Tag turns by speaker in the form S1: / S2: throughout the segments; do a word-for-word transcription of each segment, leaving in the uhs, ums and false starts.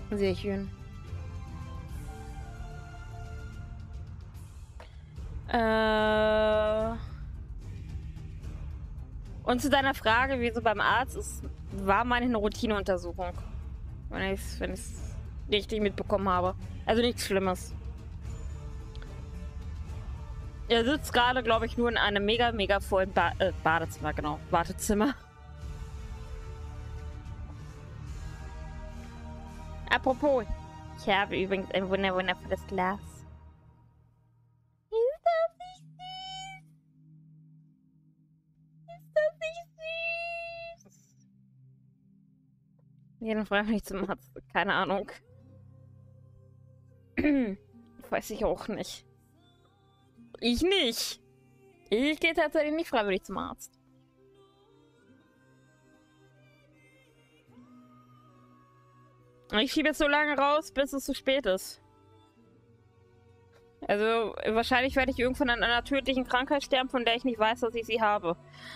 S1: Sehr schön. Äh... Und zu deiner Frage, wieso beim Arzt ist, war meine eine Routineuntersuchung. Wenn ich es wenn ich's richtig mitbekommen habe. Also nichts Schlimmes. Er sitzt gerade, glaube ich, nur in einem mega, mega vollen ba äh, Badezimmer, genau. Wartezimmer. Apropos, ich habe übrigens ein wunder wundervolles Glas. Ist das nicht süß? Ist das nicht süß? Jeden Fall nicht zum Arzt. Keine Ahnung. Weiß ich auch nicht. Ich nicht. Ich gehe tatsächlich nicht freiwillig zum Arzt. Ich schiebe jetzt so lange raus, bis es zu spät ist. Also, wahrscheinlich werde ich irgendwann an einer tödlichen Krankheit sterben, von der ich nicht weiß, dass ich sie habe.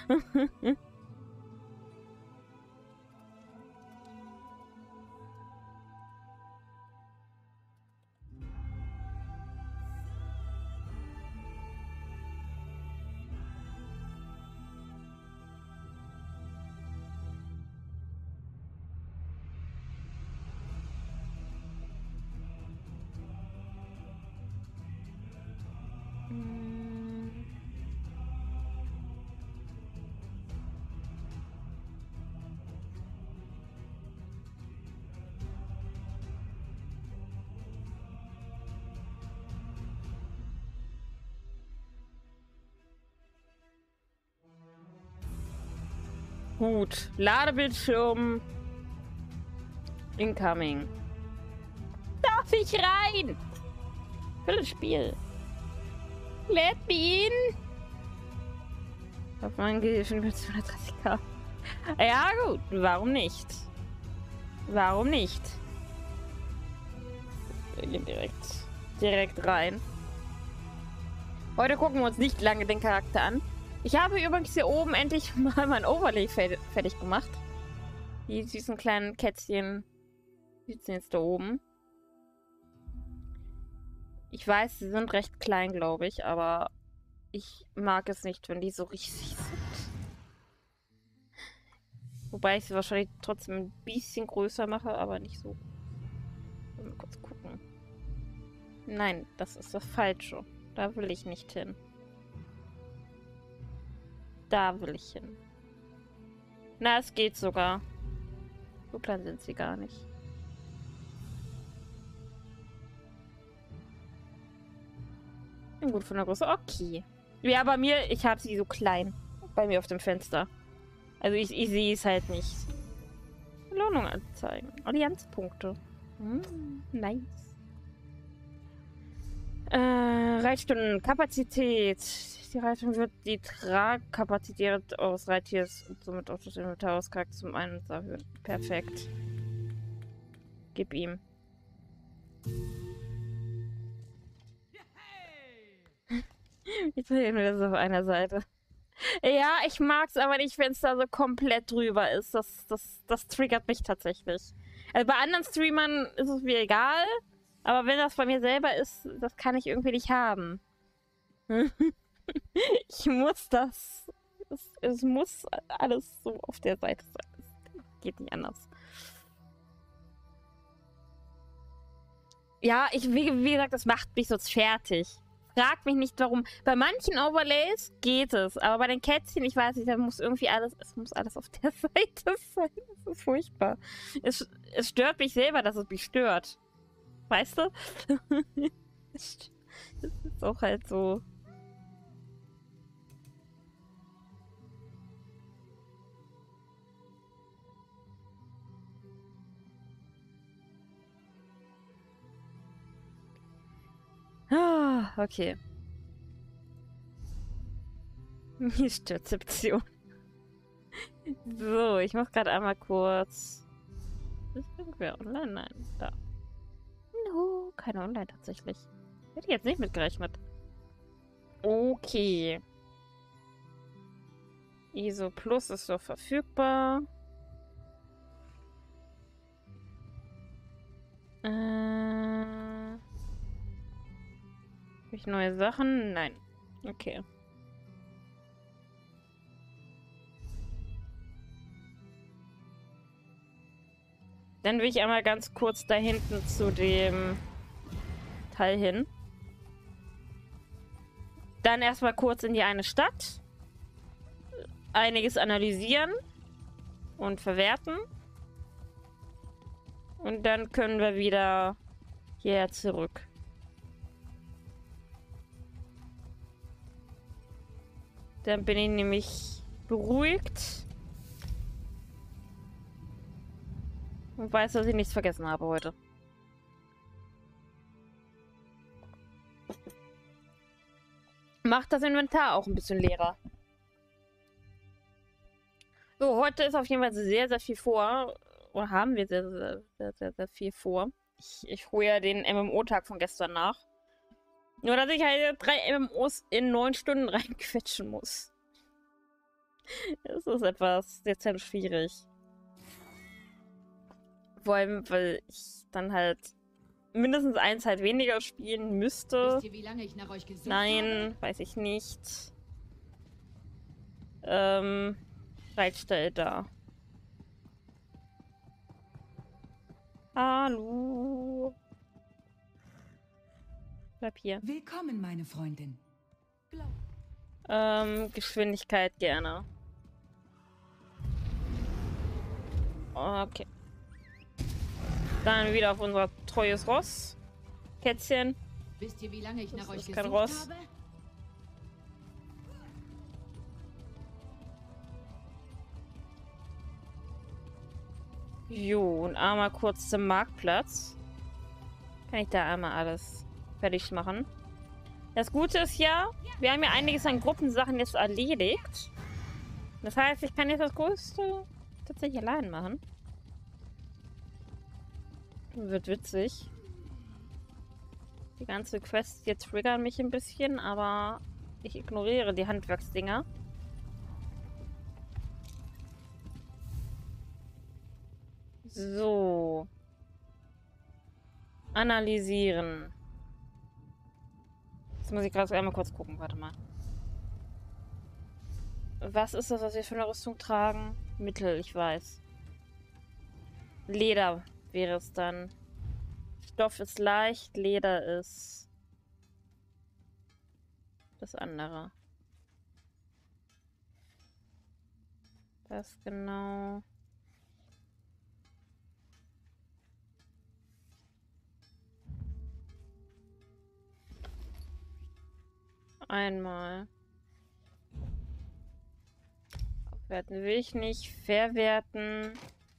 S1: Gut. Ladebildschirm. Incoming. Darf ich rein? Für das Spiel. Let me in. Auf meinen Gehirn mit zweihundertdreißig K. Ja, gut. Warum nicht? Warum nicht? Wir gehen direkt, direkt rein. Heute gucken wir uns nicht lange den Charakter an. Ich habe übrigens hier oben endlich mal mein Overlay fertig gemacht. Die süßen kleinen Kätzchen sitzen jetzt da oben. Ich weiß, sie sind recht klein, glaube ich, aber ich mag es nicht, wenn die so riesig sind. Wobei ich sie wahrscheinlich trotzdem ein bisschen größer mache, aber nicht so. Mal kurz gucken. Nein, das ist das Falsche. Da will ich nicht hin. Da will ich hin. Na, es geht sogar. So klein sind sie gar nicht. Gut von der Größe. Okay. Ja, bei mir, ich habe sie so klein. Bei mir auf dem Fenster. Also ich, ich sehe es halt nicht. Belohnung anzeigen. Allianzpunkte. Hm, nice. Äh, Reitstundenkapazität. Die Reitung wird die Tragkapazität eures Reittiers und somit auch das Inventar aus Charakter zum einen erhöhen. Perfekt. Gib ihm. Ich drehe mir das auf einer Seite. Ja, ich mag's aber nicht, wenn es da so komplett drüber ist. Das, das, das triggert mich tatsächlich. Also bei anderen Streamern ist es mir egal, aber wenn das bei mir selber ist, das kann ich irgendwie nicht haben. Ich muss das. Es, es muss alles so auf der Seite sein. Es geht nicht anders. Ja, ich, wie, wie gesagt, das macht mich sonst fertig. Frag mich nicht, warum. Bei manchen Overlays geht es, aber bei den Kätzchen, ich weiß nicht, da muss irgendwie alles, es muss alles auf der Seite sein. Das ist furchtbar. Es, es stört mich selber, dass es mich stört. Weißt du? Es ist auch halt so. Ah, okay. Nicht-Rezeption. So, ich mach gerade einmal kurz. Ist irgendwer online? Nein, da. No, keine online tatsächlich. Hätte ich jetzt nicht mitgerechnet. Okay. I S O Plus ist so verfügbar. Äh, Habe ich neue Sachen? Nein. Okay. Dann will ich einmal ganz kurz da hinten zu dem Teil hin. Dann erstmal kurz in die eine Stadt. Einiges analysieren und verwerten. Und dann können wir wieder hierher zurück. Dann bin ich nämlich beruhigt. Und weiß, dass ich nichts vergessen habe heute. Macht das Inventar auch ein bisschen leerer. So, heute ist auf jeden Fall sehr, sehr viel vor. Oder haben wir sehr, sehr, sehr, sehr, sehr viel vor. Ich, ich hole ja den M M O-Tag von gestern nach. Nur, dass ich halt drei M M Os in neun Stunden reinquetschen muss. Das ist etwas dezent schwierig. Vor allem, weil ich dann halt mindestens eins halt weniger spielen müsste.
S2: Wisst ihr, wie lange ich nach euch gesucht
S1: Nein,
S2: habe?
S1: weiß ich nicht. Ähm, Reitstall da. Hallo. Bleib hier.
S2: Willkommen, meine Freundin. Glaub.
S1: Ähm, Geschwindigkeit gerne. Okay. Dann wieder auf unser treues Ross. Kätzchen.
S2: Wisst ihr, wie lange ich
S1: Das
S2: nach euch
S1: ist
S2: gesucht
S1: kein Ross.
S2: habe?
S1: Jo, und einmal kurz zum Marktplatz. Kann ich da einmal alles fertig machen. Das Gute ist ja, wir haben ja einiges an Gruppensachen jetzt erledigt. Das heißt, ich kann jetzt das Größte tatsächlich allein machen. Wird witzig. Die ganze Quest hier triggern mich ein bisschen, aber ich ignoriere die Handwerksdinger. So. Analysieren. Jetzt muss ich gerade einmal kurz gucken. Warte mal. Was ist das, was wir für eine Rüstung tragen? Mittel, ich weiß. Leder wäre es dann. Stoff ist leicht, Leder ist das andere. Das genau. Einmal. Aufwerten will ich nicht. Verwerten.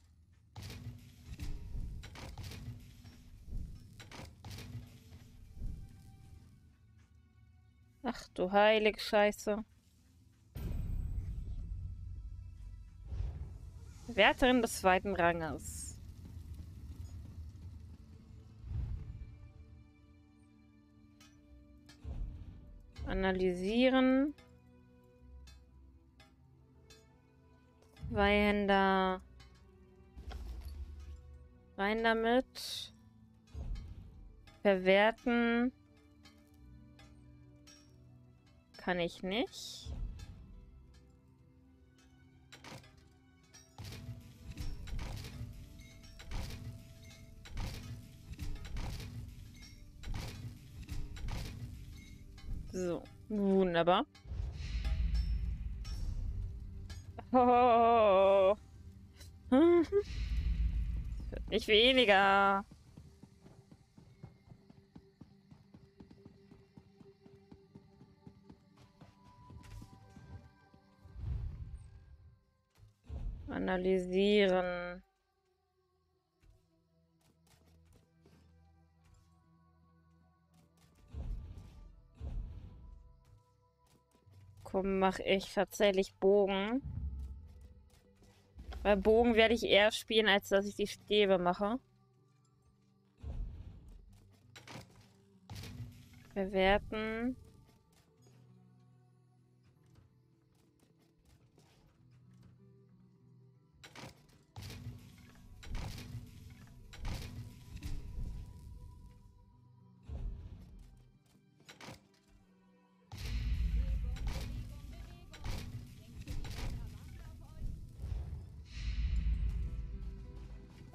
S1: Ach du heilige Scheiße. Wärterin des zweiten Ranges. Analysieren. Zweihänder. Rein damit. Verwerten. Kann ich nicht. So, wunderbar. Oh. Wird nicht weniger. Analysieren. Komm, mache ich tatsächlich Bogen. Bei Bogen werde ich eher spielen, als dass ich die Stäbe mache. Bewerten.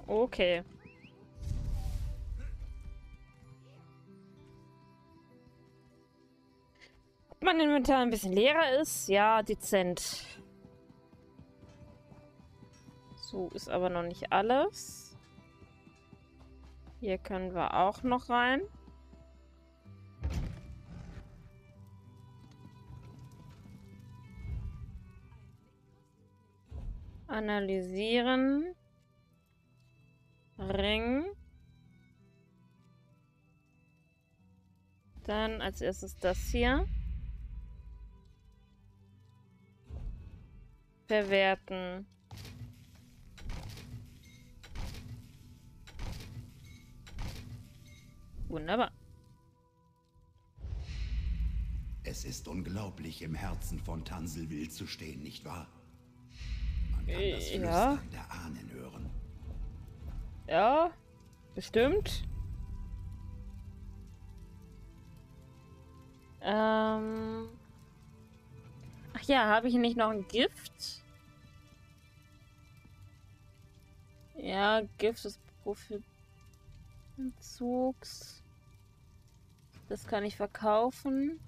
S1: Okay. Ob mein Inventar ein bisschen leerer ist? Ja, dezent. So ist aber noch nicht alles. Hier können wir auch noch rein. Analysieren. Ring. Dann als erstes das hier. Verwerten. Wunderbar.
S3: Es ist unglaublich, im Herzen von Tanselwild zu stehen, nicht wahr? Man kann
S1: Äh,
S3: das
S1: ja.
S3: Flüstern der Ahnen hören.
S1: Ja, bestimmt. Ähm. Ach ja, habe ich nicht noch ein Gift? Ja, Gift ist Profitentzugs. Das kann ich verkaufen.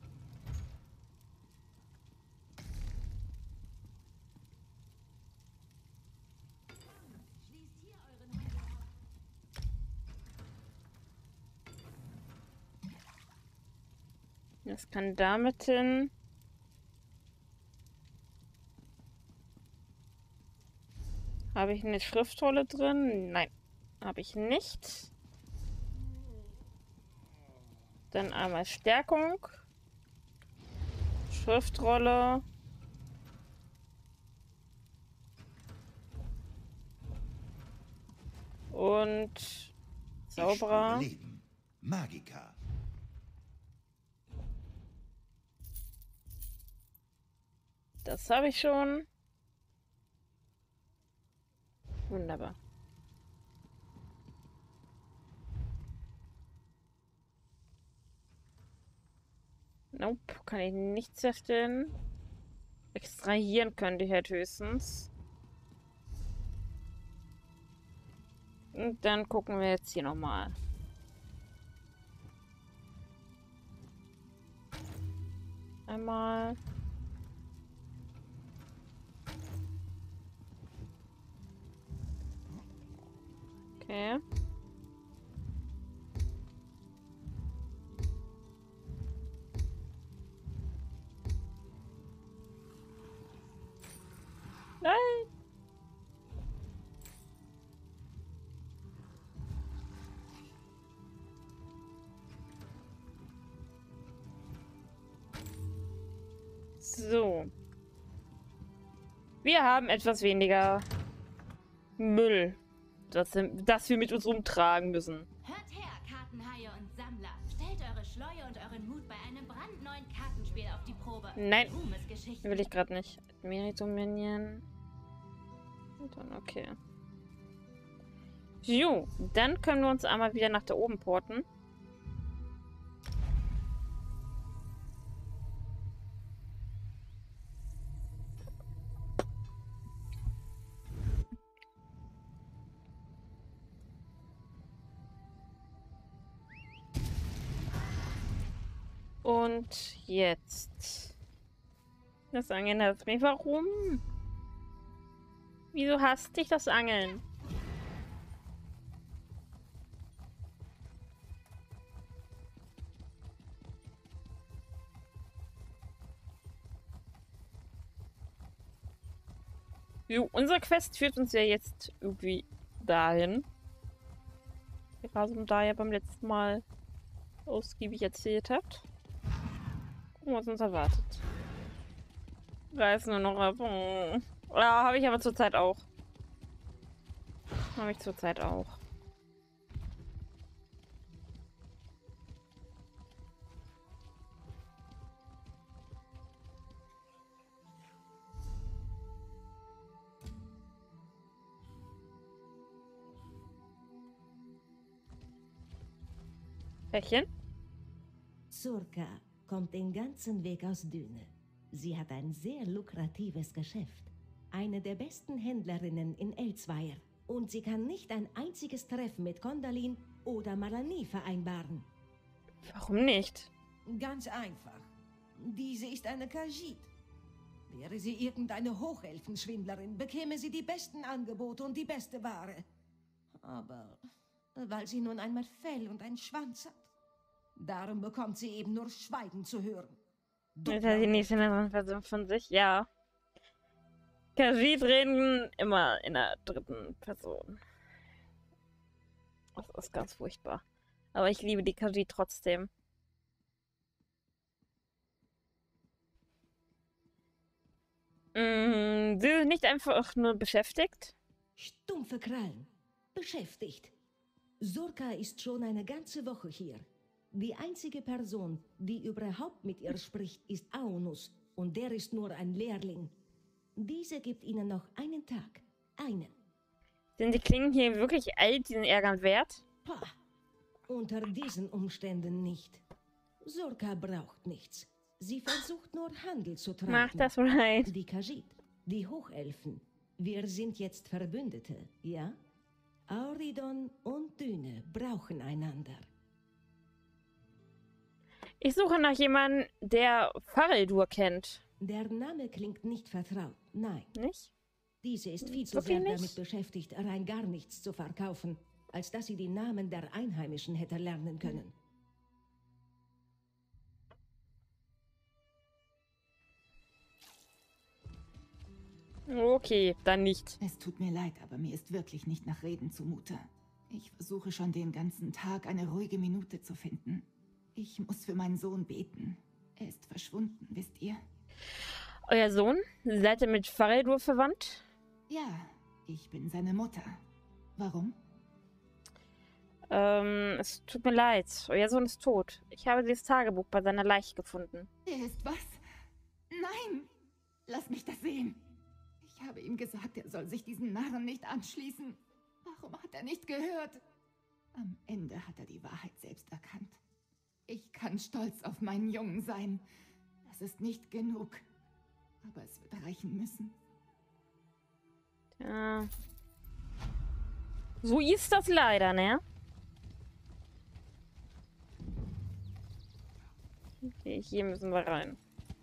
S1: Das kann damit hin. Habe ich eine Schriftrolle drin? Nein, habe ich nicht. Dann einmal Stärkung. Schriftrolle. Und Zauberer.
S3: Ich spüre Leben. Magika.
S1: Das habe ich schon. Wunderbar. Nope, kann ich nicht zerstellen. Extrahieren könnte ich halt höchstens. Und dann gucken wir jetzt hier nochmal. Einmal. Okay. Nein. So. Wir haben etwas weniger Müll, das, das wir mit uns rumtragen müssen.
S4: Hört her, Kartenhaie und Sammler. Stellt eure Schleue und euren Mut bei einem brandneuen Kartenspiel auf die Probe.
S1: Nein,
S4: Ruhmesgeschichten.
S1: will ich gerade nicht. Meritominion. Und dann okay. Jo, dann können wir uns einmal wieder nach da oben porten. Und jetzt. Das Angeln hat mich. Warum? Wieso hasst dich das Angeln? Jo, unsere Quest führt uns ja jetzt irgendwie dahin. Gerade um da ja beim letzten Mal ausgiebig erzählt habt. Gucken, was uns erwartet. Reiß nur noch ab. Oh. Ja, habe ich aber zurzeit auch. Habe ich zurzeit auch. Pärchen?
S5: Surka kommt den ganzen Weg aus Düne. Sie hat ein sehr lukratives Geschäft. Eine der besten Händlerinnen in Elsweier. Und sie kann nicht ein einziges Treffen mit Condalin oder Malani vereinbaren.
S1: Warum nicht?
S5: Ganz einfach. Diese ist eine Khajiit. Wäre sie irgendeine Hochelfenschwindlerin, bekäme sie die besten Angebote und die beste Ware. Aber weil sie nun einmal Fell und einen Schwanz hat, darum bekommt sie eben nur Schweigen zu hören.
S1: Jetzt hat sie nicht in der dritten Person von sich, ja. Khajiit reden immer in der dritten Person. Das ist ganz furchtbar. Aber ich liebe die Khajiit trotzdem. Mm, sie sind nicht einfach nur beschäftigt.
S5: Stumpfe Krallen. Beschäftigt. Surka ist schon eine ganze Woche hier. Die einzige Person, die überhaupt mit ihr spricht, ist Aunus. Und der ist nur ein Lehrling. Diese gibt ihnen noch einen Tag. Einen.
S1: Sind die Klingen hier wirklich all diesen Ärgern wert?
S5: Pah. Unter diesen Umständen nicht. Surka braucht nichts. Sie versucht nur Handel zu treiben.
S1: Mach das right.
S5: Die Khajiit, die Hochelfen. Wir sind jetzt Verbündete, ja? Auridon und Düne brauchen einander.
S1: Ich suche nach jemandem, der Farildur kennt.
S5: Der Name klingt nicht vertraut, nein.
S1: Nicht?
S5: Diese ist viel zu
S1: Wirklich
S5: sehr
S1: nicht?
S5: damit beschäftigt, rein gar nichts zu verkaufen, als dass sie die Namen der Einheimischen hätte lernen können.
S1: Okay, dann nicht.
S6: Es tut mir leid, aber mir ist wirklich nicht nach Reden zumute. Ich versuche schon den ganzen Tag, eine ruhige Minute zu finden. Ich muss für meinen Sohn beten. Er ist verschwunden, wisst ihr?
S1: Euer Sohn? Seid ihr mit Farildur verwandt?
S6: Ja, ich bin seine Mutter. Warum?
S1: Ähm, es tut mir leid. Euer Sohn ist tot. Ich habe dieses Tagebuch bei seiner Leiche gefunden.
S6: Er ist was? Nein! Lass mich das sehen! Ich habe ihm gesagt, er soll sich diesen Narren nicht anschließen. Warum hat er nicht gehört? Am Ende hat er die Wahrheit selbst erkannt. Ich kann stolz auf meinen Jungen sein. Das ist nicht genug. Aber es wird reichen müssen.
S1: Ja. So ist das leider, ne? Okay, hier müssen wir rein.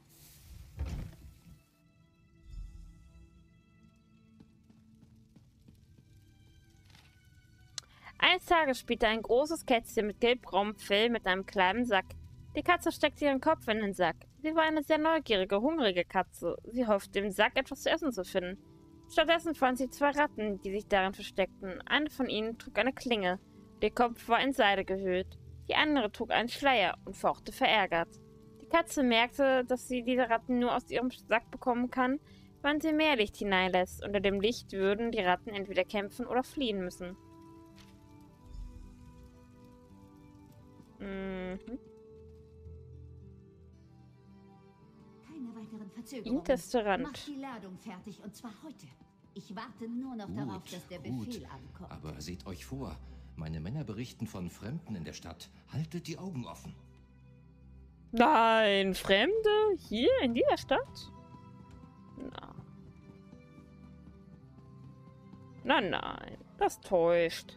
S1: Eines Tages spielte ein großes Kätzchen mit gelbbraunem Fell mit einem kleinen Sack. Die Katze steckte ihren Kopf in den Sack. Sie war eine sehr neugierige, hungrige Katze. Sie hoffte, im Sack etwas zu essen zu finden. Stattdessen fand sie zwei Ratten, die sich darin versteckten. Eine von ihnen trug eine Klinge. Ihr Kopf war in Seide gehüllt. Die andere trug einen Schleier und fauchte verärgert. Die Katze merkte, dass sie diese Ratten nur aus ihrem Sack bekommen kann, wenn sie mehr Licht hineinlässt. Unter dem Licht würden die Ratten entweder kämpfen oder fliehen müssen. Mhm.
S7: Keine weiteren Verzögerungen.
S1: Hinterste Rand.
S7: Mach die Ladung fertig und zwar heute. Ich warte nur noch
S8: Gut,
S7: darauf, dass der
S8: gut.
S7: Befehl ankommt.
S8: Aber seht euch vor, meine Männer berichten von Fremden in der Stadt. Haltet die Augen offen.
S1: Nein, Fremde? Hier in dieser Stadt? Na. Nein, nein, das täuscht.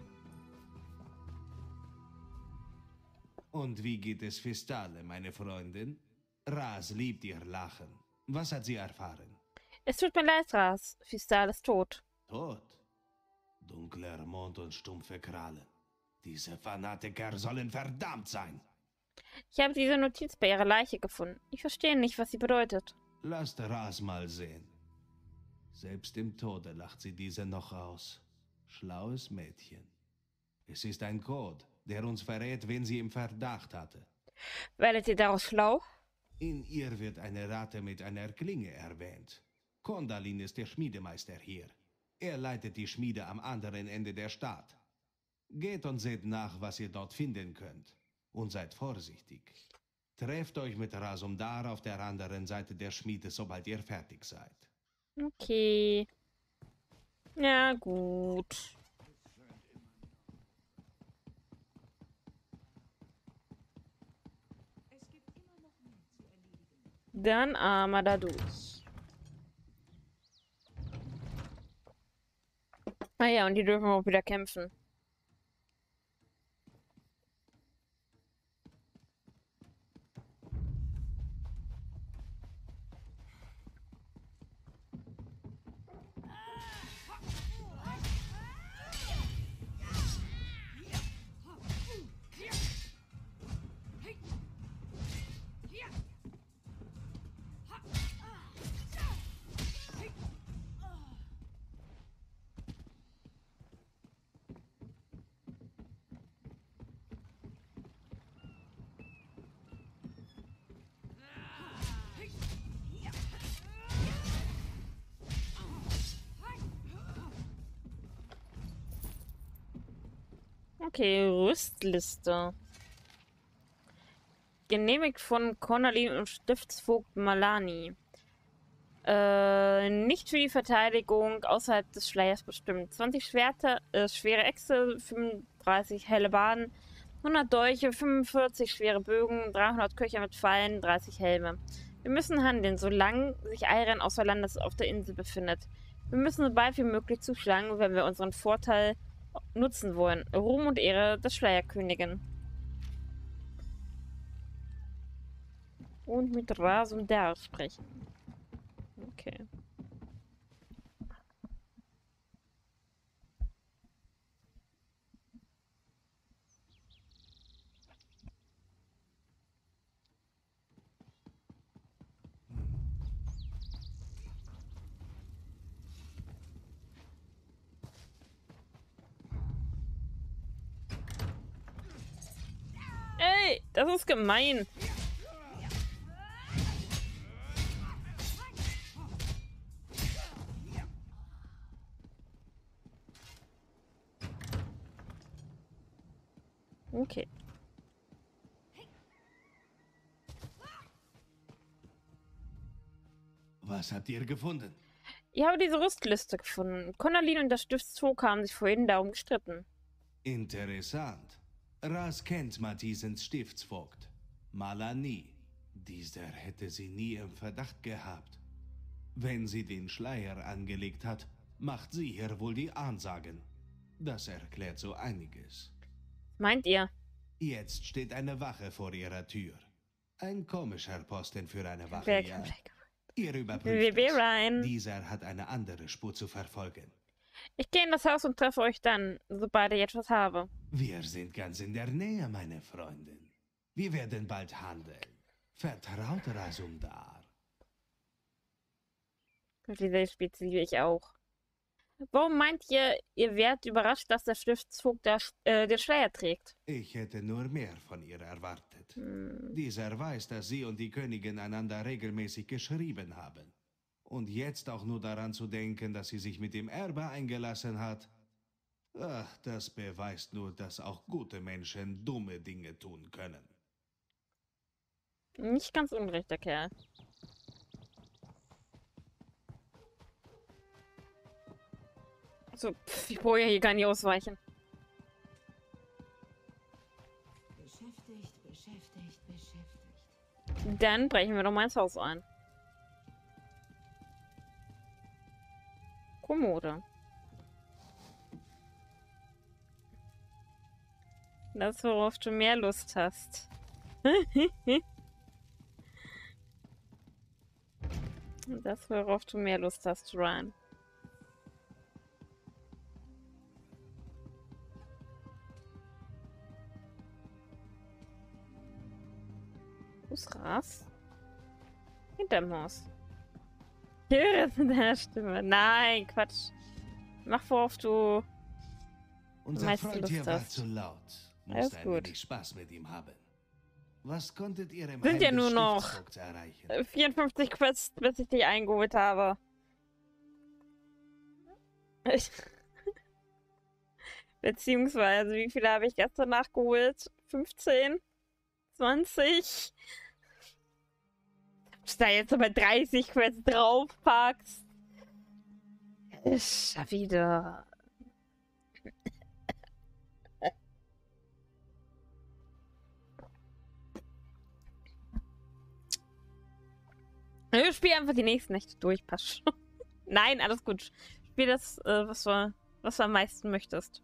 S9: Und wie geht es Fistale, meine Freundin? Ras liebt ihr Lachen. Was hat sie erfahren?
S1: Es tut mir leid, Ras. Fistal ist tot.
S9: Tot? Dunkler Mond und stumpfe Krallen. Diese Fanatiker sollen verdammt sein.
S1: Ich habe diese Notiz bei ihrer Leiche gefunden. Ich verstehe nicht, was sie bedeutet.
S9: Lasst Ras mal sehen. Selbst im Tode lacht sie diese noch aus. Schlaues Mädchen. Es ist ein Code, der uns verrät, wen sie im Verdacht hatte.
S1: Werdet ihr daraus schlau?
S9: In ihr wird eine Ratte mit einer Klinge erwähnt. Condalin ist der Schmiedemeister hier. Er leitet die Schmiede am anderen Ende der Stadt. Geht und seht nach, was ihr dort finden könnt. Und seid vorsichtig. Trefft euch mit Rasumdar auf der anderen Seite der Schmiede, sobald ihr fertig seid.
S1: Okay. Ja, gut. Dann einmal da durch. Ah ja, und die dürfen auch wieder kämpfen. Okay, Rüstliste. Genehmigt von Cornelin und Stiftsvogt Malani. Äh, nicht für die Verteidigung außerhalb des Schleiers bestimmt. zwanzig Schwerter, äh, schwere Äxte, fünfunddreißig Hellebarden, hundert Dolche, fünfundvierzig schwere Bögen, dreihundert Köcher mit Pfeilen, dreißig Helme. Wir müssen handeln, solange sich Ayren außer Landes auf der Insel befindet. Wir müssen so bald wie möglich zuschlagen, wenn wir unseren Vorteil nutzen wollen. Ruhm und Ehre der Schleierkönigin. Und mit Rasundar sprechen. Okay. Ey, das ist gemein. Okay.
S9: Was habt ihr gefunden?
S1: Ich habe diese Rüstliste gefunden. Cornelin und der Stiftsvogt haben sich vorhin darum gestritten.
S9: Interessant. Ras kennt Matisens Stiftsvogt. Malani. Dieser hätte sie nie im Verdacht gehabt. Wenn sie den Schleier angelegt hat, macht sie hier wohl die Ansagen. Das erklärt so einiges.
S1: Meint ihr?
S9: Jetzt steht eine Wache vor ihrer Tür. Ein komischer Posten für eine Wache,
S1: Wer
S9: ja.
S1: kann weg?
S9: Ihr überprüft
S1: W W
S9: es.
S1: rein.
S9: Dieser hat eine andere Spur zu verfolgen.
S1: Ich gehe in das Haus und treffe euch dann, sobald ich etwas habe.
S9: Wir sind ganz in der Nähe, meine Freundin. Wir werden bald handeln. Vertraut Rasundar.
S1: Diese Spiel liebe ich auch. Warum meint ihr, ihr werdet überrascht, dass der Stiftsvogt der, äh, den Schleier trägt?
S9: Ich hätte nur mehr von ihr erwartet.
S1: Hm.
S9: Dieser weiß, dass sie und die Königin einander regelmäßig geschrieben haben. Und jetzt auch nur daran zu denken, dass sie sich mit dem Erbe eingelassen hat. Ach, das beweist nur, dass auch gute Menschen dumme Dinge tun können.
S1: Nicht ganz unrecht, der Kerl. So, pff, ich brauche ja hier gar nicht ausweichen.
S5: Beschäftigt, beschäftigt, beschäftigt.
S1: Dann brechen wir doch mal ins Haus ein. Kommode. Das, worauf du mehr Lust hast. Das, worauf du mehr Lust hast, Ryan. Wo ist Ras? Hinterm Haus. Ich höre es in deiner Stimme. Nein, Quatsch. Mach, worauf du
S9: Unser
S1: meiste
S9: Freund
S1: Lust
S9: hier war
S1: hast.
S9: zu laut.
S1: Alles
S9: Musste ein
S1: gut.
S9: wenig Spaß mit ihm haben. Was konntet ihr im
S1: Sind
S9: Heim
S1: ja
S9: des
S1: nur noch
S9: Stiftsvogts erreichen?
S1: Äh, vierundfünfzig Quests, bis ich dich eingeholt habe. Ich Beziehungsweise, wie viele habe ich gestern nachgeholt? fünfzehn? zwanzig? Ob du da jetzt aber dreißig Quests draufpackst? Ist ja wieder. Ich spiele einfach die nächsten Nächte durch, passt schon. Nein, alles gut. Spiel das, äh, was wir was du am meisten möchtest.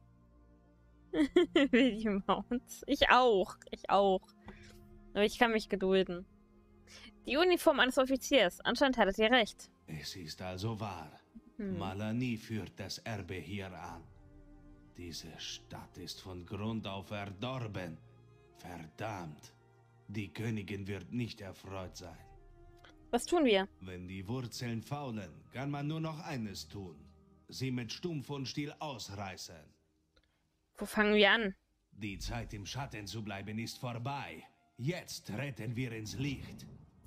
S1: William Mounts. Ich auch. Ich auch. Aber ich kann mich gedulden. Die Uniform eines Offiziers. Anscheinend hattet ihr recht.
S9: Es ist also wahr.
S1: Hm.
S9: Malani führt das Erbe hier an. Diese Stadt ist von Grund auf verdorben. Verdammt. Die Königin wird nicht erfreut sein.
S1: Was tun wir?
S9: Wenn die Wurzeln faulen, kann man nur noch eines tun. Sie mit Stumpf und Stiel ausreißen.
S1: Wo fangen wir an?
S9: Die Zeit im Schatten zu bleiben ist vorbei. Jetzt retten wir ins Licht.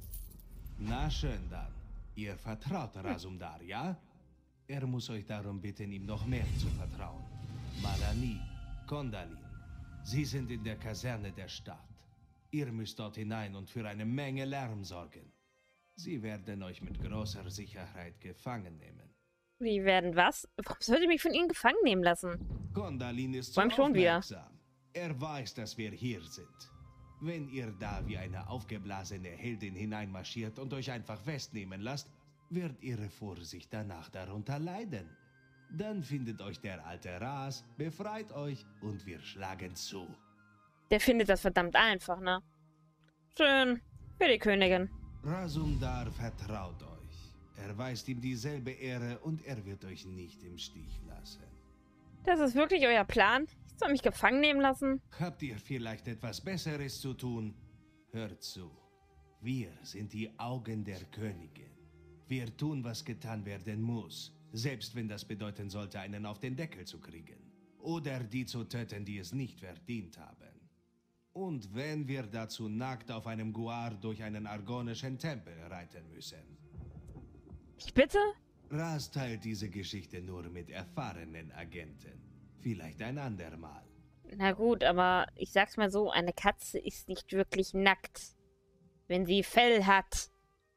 S9: Na schön dann. Ihr vertraut Razumdar, ja? Er muss euch darum bitten, ihm noch mehr zu vertrauen. Malani, Kondalin, Sie sind in der Kaserne der Stadt. Ihr müsst dort hinein und für eine Menge Lärm sorgen. Sie werden euch mit großer Sicherheit gefangen nehmen.
S1: Wie werden was? Warum sollte ich mich von ihnen gefangen nehmen lassen?
S9: Kondalin ist
S1: Beim
S9: so
S1: schon wieder.
S9: aufmerksam. Er weiß, dass wir hier sind. Wenn ihr da wie eine aufgeblasene Heldin hineinmarschiert und euch einfach festnehmen lasst, wird ihre Vorsicht danach darunter leiden. Dann findet euch der alte Ras, befreit euch und wir schlagen zu.
S1: Der findet das verdammt einfach, ne? Schön. Für die Königin.
S9: Razumdar vertraut euch. Er weist ihm dieselbe Ehre und er wird euch nicht im Stich lassen.
S1: Das ist wirklich euer Plan? Ich soll mich gefangen nehmen lassen?
S9: Habt ihr vielleicht etwas Besseres zu tun? Hört zu. Wir sind die Augen der Königin. Wir tun, was getan werden muss. Selbst wenn das bedeuten sollte, einen auf den Deckel zu kriegen. Oder die zu töten, die es nicht verdient haben. Und wenn wir dazu nackt auf einem Guar durch einen argonischen Tempel reiten müssen.
S1: Ich bitte?
S9: Ras teilt diese Geschichte nur mit erfahrenen Agenten. Vielleicht ein andermal.
S1: Na gut, aber ich sag's mal so, eine Katze ist nicht wirklich nackt. Wenn sie Fell hat.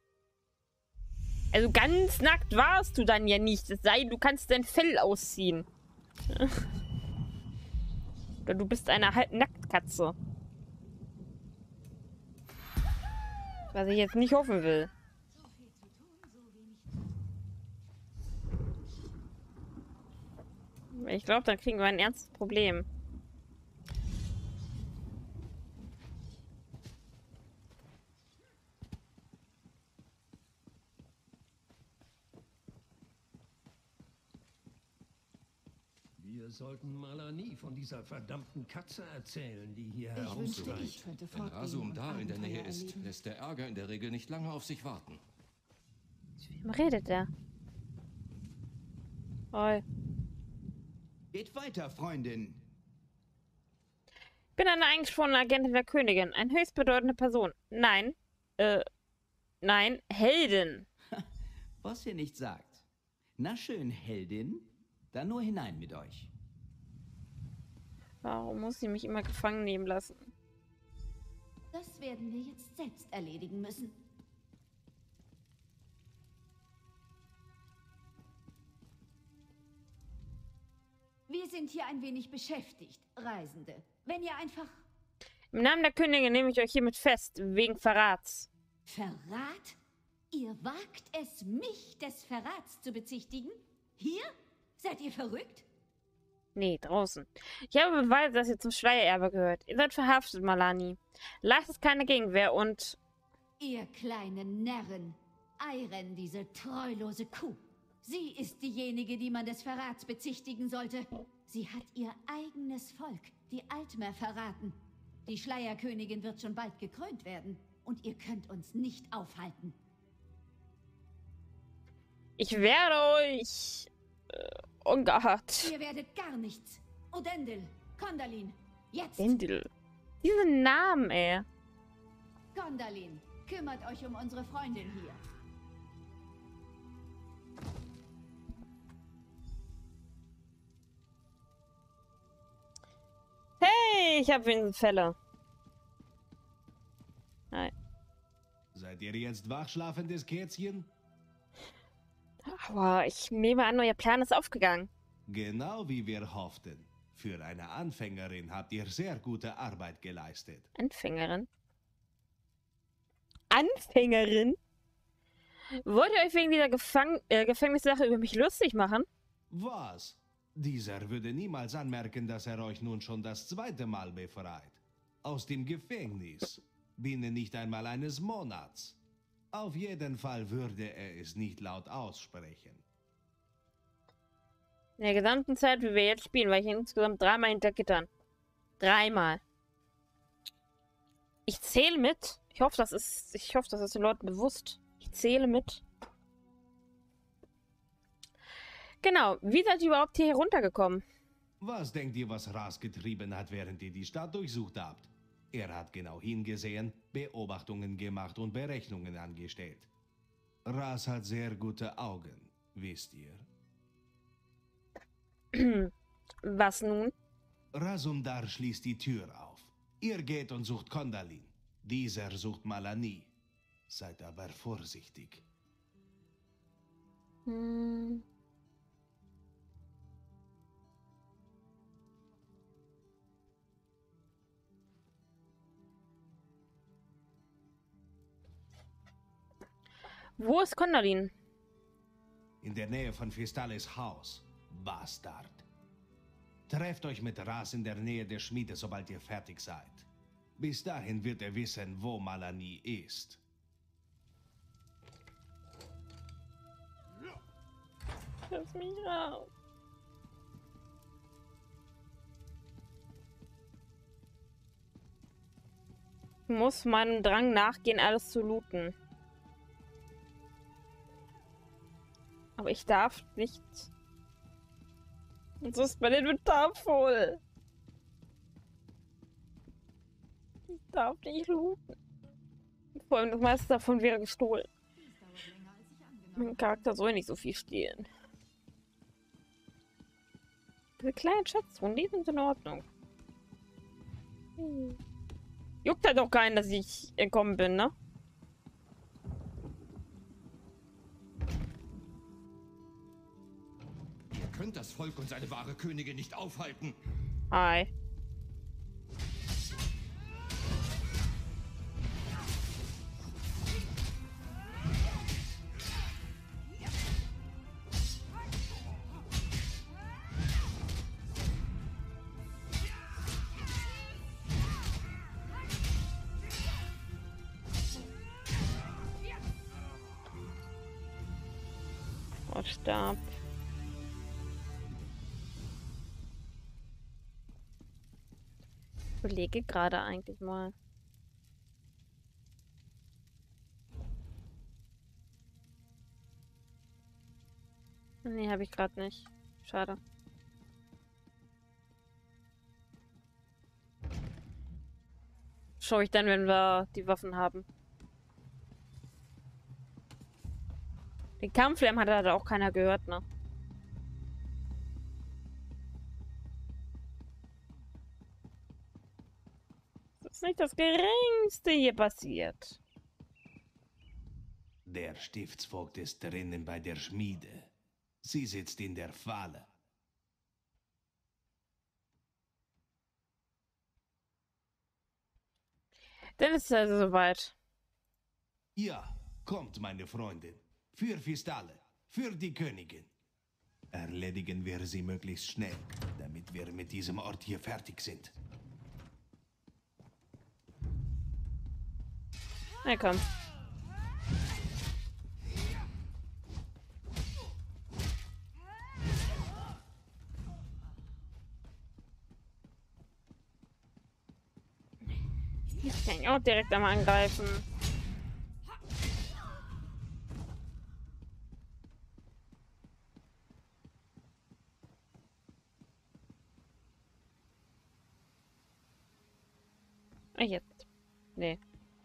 S1: Also ganz nackt warst du dann ja nicht. Es sei, du kannst dein Fell ausziehen. Oder du bist eine Halbnacktkatze. Was ich jetzt nicht hoffen will. Ich glaube, dann kriegen wir ein ernstes Problem.
S10: Wir sollten Malani von dieser verdammten Katze erzählen, die hier
S6: Ich wünschte,
S10: herumschreit.
S6: ich könnte
S8: Wenn
S6: fortgehen
S8: Razumdar
S6: und
S8: in der Nähe
S6: Abenteuer
S8: ist,
S6: erleben.
S8: lässt der Ärger in der Regel nicht lange auf sich warten.
S1: Mit wem redet der? Oi.
S3: Geht weiter, Freundin.
S1: Ich bin eine eingeschworene Agentin der Königin. Eine höchst bedeutende Person. Nein. Äh. Nein. Heldin.
S11: Was ihr nicht sagt. Na schön, Heldin. Dann nur hinein mit euch.
S1: Warum muss sie mich immer gefangen nehmen lassen?
S7: Das werden wir jetzt selbst erledigen müssen. Wir sind hier ein wenig beschäftigt, Reisende. Wenn ihr einfach...
S1: Im Namen der Königin nehme ich euch hiermit fest, wegen Verrats.
S7: Verrat? Ihr wagt es, mich des Verrats zu bezichtigen? Hier? Seid ihr verrückt?
S1: Nee, draußen. Ich habe Beweise, dass ihr zum Schleiererbe gehört. Ihr seid verhaftet, Malani. Leistet keine Gegenwehr und...
S7: Ihr kleinen Närren. Eiren, diese treulose Kuh. Sie ist diejenige, die man des Verrats bezichtigen sollte. Sie hat ihr eigenes Volk, die Altmer, verraten. Die Schleierkönigin wird schon bald gekrönt werden. Und ihr könnt uns nicht aufhalten.
S1: Ich werde euch... Äh, ungeachtet.
S7: Ihr werdet gar nichts. Odendil, Kondalin, jetzt!
S1: Odendil. Diese Namen, ey.
S7: Kondalin, kümmert euch um unsere Freundin hier.
S1: Hey, ich habe wenigstens Fälle. Nein.
S9: Seid ihr jetzt wachschlafendes Kätzchen?
S1: Aber ich nehme an, euer Plan ist aufgegangen.
S9: Genau wie wir hofften. Für eine Anfängerin habt ihr sehr gute Arbeit geleistet.
S1: Anfängerin? Anfängerin? Wollt ihr euch wegen dieser Gefang äh, Gefängnissache über mich lustig machen?
S9: Was? Dieser würde niemals anmerken, dass er euch nun schon das zweite Mal befreit. Aus dem Gefängnis. Binnen nicht einmal eines Monats. Auf jeden Fall würde er es nicht laut aussprechen.
S1: In der gesamten Zeit, wie wir jetzt spielen, war ich insgesamt dreimal hinter Gittern. Dreimal. Ich zähle mit. Ich hoffe, das ist, ich hoffe, das ist den Leuten bewusst. Ich zähle mit. Genau. Wie seid ihr überhaupt hier heruntergekommen?
S9: Was denkt ihr, was Ras getrieben hat, während ihr die Stadt durchsucht habt? Er hat genau hingesehen, Beobachtungen gemacht und Berechnungen angestellt. Ras hat sehr gute Augen, wisst ihr.
S1: Was nun?
S9: Razumdar schließt die Tür auf. Ihr geht und sucht Kondalin. Dieser sucht Malani. Seid aber vorsichtig.
S1: Hm. Wo ist Kondalin?
S9: In der Nähe von Fistales Haus. Bastard. Trefft euch mit Ras in der Nähe der Schmiede, sobald ihr fertig seid. Bis dahin wird er wissen, wo Malani ist.
S1: Lass mich raus. Ich muss meinem Drang nachgehen, alles zu looten. Aber ich darf nicht. Und so ist mein Inventar voll. Ich darf nicht looten. Vor allem das meiste davon wäre gestohlen. Mein Charakter soll nicht so viel stehlen. Diese kleinen Schatztruhen, die sind in Ordnung. Hm. Juckt halt auch keinen, dass ich entkommen bin, ne?
S8: Ihr könnt das Volk und seine wahre Königin nicht aufhalten.
S1: Hi. Stab. Ich überlege gerade eigentlich mal. Nee, habe ich gerade nicht. Schade. Schaue ich dann, wenn wir die Waffen haben. Den Kampflärm hat halt auch keiner gehört, ne? Das ist nicht das Geringste hier passiert.
S9: Der Stiftsvogt ist drinnen bei der Schmiede. Sie sitzt in der Falle.
S1: Dann ist es also soweit.
S9: Ja, kommt, meine Freundin. Für Fistale, für die Königin. Erledigen wir sie möglichst schnell, damit wir mit diesem Ort hier fertig sind.
S1: Na komm. Ich kann ihn auch direkt einmal angreifen. Ah, jetzt. Nee.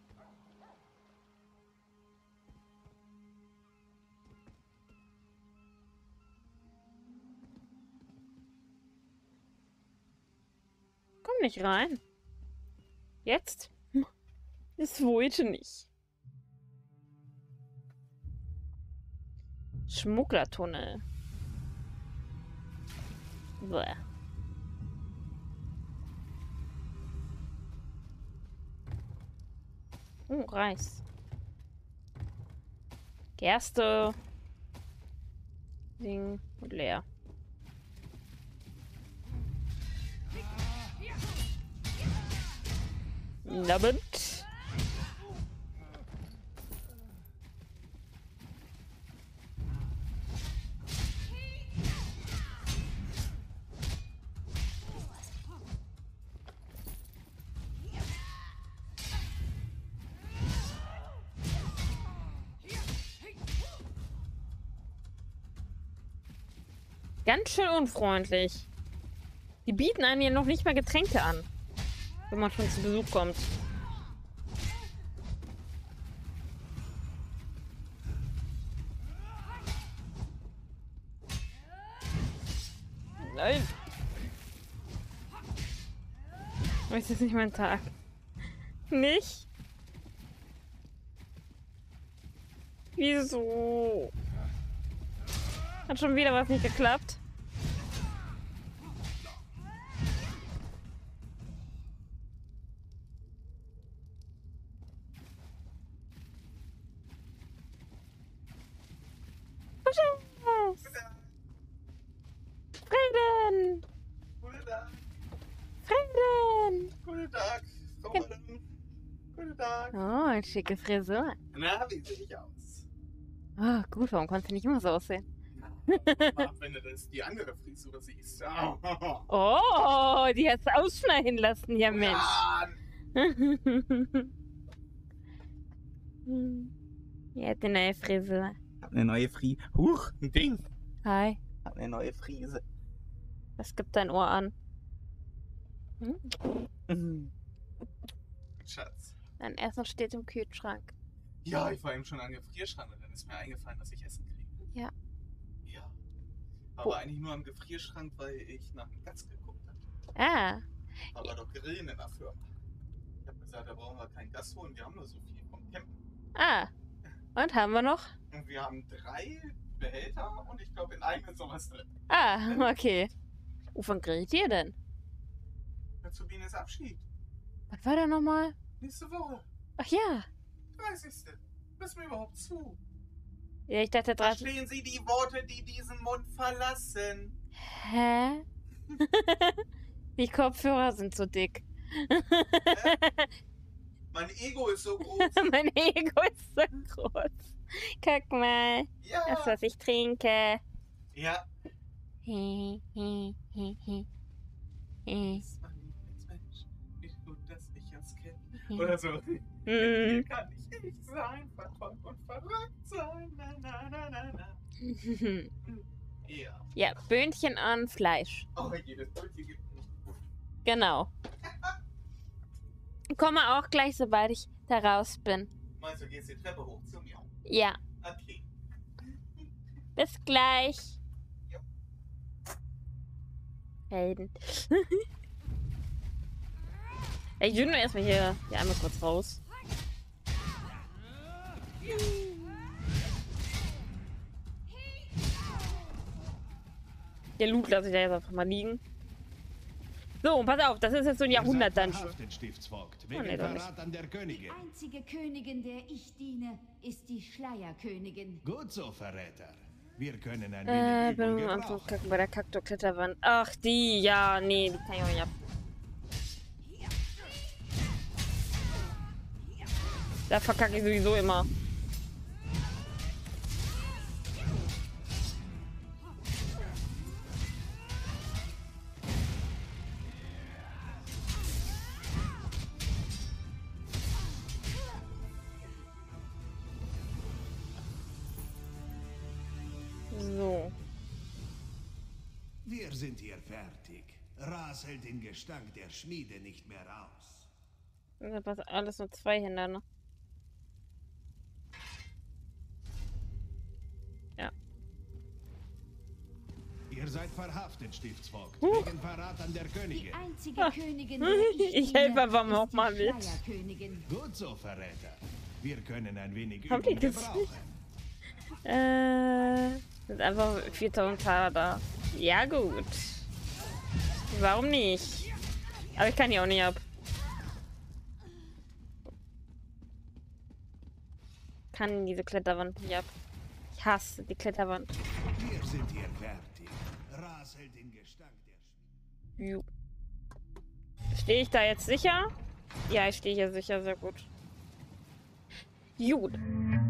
S1: Komm nicht rein. Jetzt? Es wollte nicht. Schmugglertunnel. Bäh. Oh, Reis. Gerste. Ding und leer. Abend. Ganz schön unfreundlich. Die bieten einem ja noch nicht mal Getränke an, wenn man schon zu Besuch kommt. Nein. Ist das nicht mein Tag? Nicht? Wieso? Hat schon wieder was nicht geklappt. Frieden!
S12: Guten Tag!
S1: Frieden!
S12: Guten Tag! Frau Madame. Guten Tag!
S1: Oh, eine schicke Frisur.
S12: Na, wie sehe ich aus?
S1: Oh, gut, warum kannst du nicht immer so aussehen?
S12: Ab, wenn du das die andere Frisur siehst. Oh,
S1: Oh, die hast du ausschneiden lassen, ja Mensch. Ja, hat eine neue Frisur.
S12: Hab eine neue Frise. Huch, ein Ding.
S1: Hi.
S12: Hab eine neue Frise.
S1: Was gibt dein Ohr an? Hm?
S12: Mhm. Schatz.
S1: Dein Essen steht im Kühlschrank.
S12: Ja, ich war eben schon am Gefrierschrank und dann ist mir eingefallen, dass ich Essen kriege.
S1: Ja.
S12: Ja. Aber oh. eigentlich nur am Gefrierschrank, weil ich nach dem Gatz geguckt habe.
S1: Ah.
S12: Aber doch Grillen in der Firma. Ich habe gesagt, da brauchen wir kein Gas holen, wir haben nur so viel vom Campen.
S1: Ah. Und haben wir noch?
S12: Und wir haben drei Behälter und ich glaube in einem ist sowas drin.
S1: Ah, okay. Wovon grillt ihr denn?
S12: Zu Bienes Abschied.
S1: Was war da nochmal?
S12: Nächste Woche.
S1: Ach ja.
S12: dreißigste Müssen wir überhaupt zu?
S1: Ja, ich dachte dreißig.
S12: Verstehen Sie die Worte, die diesen Mund verlassen?
S1: Hä? Die Kopfhörer sind so dick.
S12: Hä? Mein Ego ist so groß.
S1: Mein Ego ist so groß. Guck mal.
S12: Ja.
S1: Das, was ich trinke.
S12: Ja.
S1: He, he, he, he. He.
S12: Das ist mein Lieblingsmensch. Wie gut, dass ich uns kenne.
S1: He.
S12: Oder so.
S1: Mm.
S12: Hier kann ich ich sein, verträumt und verrückt sein. Na, na, na, na, na. Ja.
S1: Ja, Böhnchen an Fleisch.
S12: Oh, jedes Böhnchen gibt nicht.
S1: Genau. Komme auch gleich, sobald ich da raus bin.
S12: Meinst du, gehst die Treppe hoch zu mir?
S1: Ja.
S12: Okay.
S1: Bis gleich.
S12: Ja.
S1: Helden. Ich will nur erstmal hier, hier einmal kurz raus. Der Loot lasse ich da jetzt einfach mal liegen. So, und pass auf, das ist jetzt so ein Jahrhundert-Dungeon.
S7: Oh, nee, die einzige Königin, der ich diene, ist die Schleierkönigin.
S9: Gut so, Verräter. Wir können ein
S1: Äh,
S9: wenig
S1: bin
S9: Übung
S1: am
S9: gebrauchen.
S1: Zukacken bei der Kaktor-Kletterwand. Ach, die, ja, nee, die kann ich auch nicht ab. Da verkacke ich sowieso immer. So.
S9: Wir sind hier fertig. Ras hält den Gestank der Schmiede nicht mehr aus.
S1: Das sind fast alles nur zwei Hände, ne? Ja.
S9: Ihr seid verhaftet, Stiftsvogt.
S1: Huch.
S9: Wegen Verrat an der Königin.
S7: Die einzige Königin, der ich,
S1: Ich
S7: diene,
S1: helfe aber
S7: ist
S1: auch
S7: die
S1: mal mit.
S7: Schleierkönigin.
S9: Gut so, Verräter. Wir können ein wenig
S1: Haben die
S9: Übung
S1: das
S9: gebrauchen.
S1: Äh, sind einfach viertausend Taler da. Ja, gut. Warum nicht? Aber ich kann die auch nicht ab. Kann diese Kletterwand nicht ab. Ich hasse die Kletterwand.
S9: Wir sind hier fertig. Ras hält den Gestank der Schmiede.
S1: Jo. Stehe ich da jetzt sicher? Ja, ich stehe hier sicher sehr gut. Gut.